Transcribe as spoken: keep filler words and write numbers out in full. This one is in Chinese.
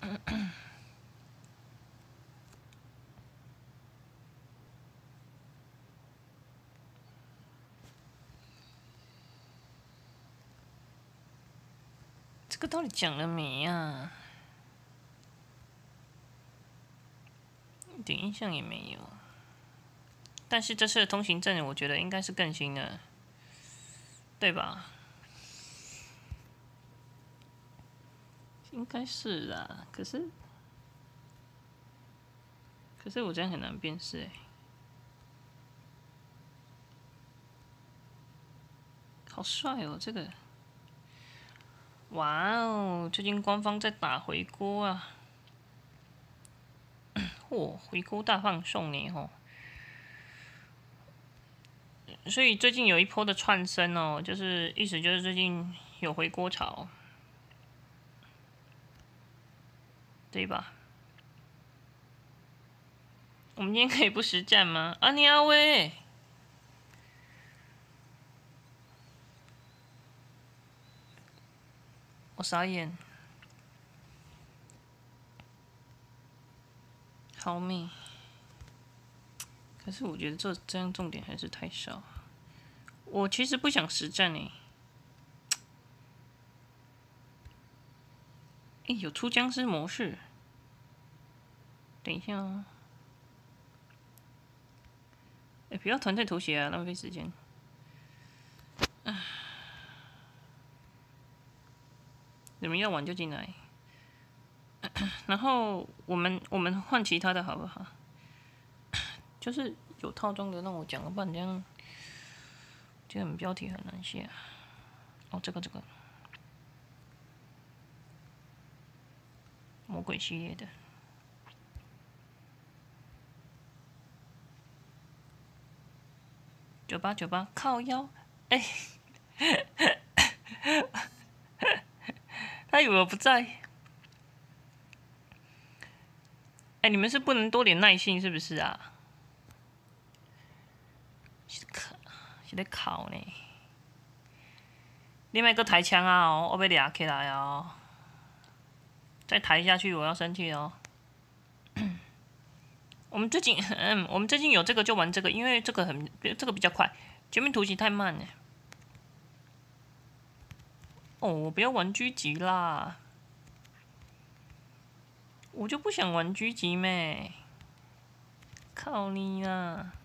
这个到底讲了没啊？一点印象也没有。但是这次的通行证，我觉得应该是更新的，对吧？应该是啦，可是，可是我这样很难辨识哎。好帅哦，这个！哇哦，最近官方在打回锅啊！嚯，回锅大放送呢吼！所以最近有一波的窜升哦，就是意思就是最近有回锅潮，对吧？我们今天可以不实战吗？阿尼阿威，我傻眼。好美，可是我觉得这这样重点还是太少。我其实不想实战诶。诶，有出僵尸模式。等一下哦。诶，不要团队图写啊，浪费时间。你们要玩就进来。然后我们我们换其他的好不好？就是有套装的让我讲，不然这样，这样标题很难写。哦，这个这个，魔鬼系列的。九八九八靠腰，哎、欸，他以为我不在。哎、欸，你们是不能多点耐性是不是啊？是考，是在考呢。另外一个抬枪啊哦，我被俩起来哦。再抬下去，我要生气哦。我们最近，嗯，我们最近有这个就玩这个，因为这个很，这个比较快，全面图形太慢了。哦，我不要玩狙击啦，我就不想玩狙击咩，靠你啦！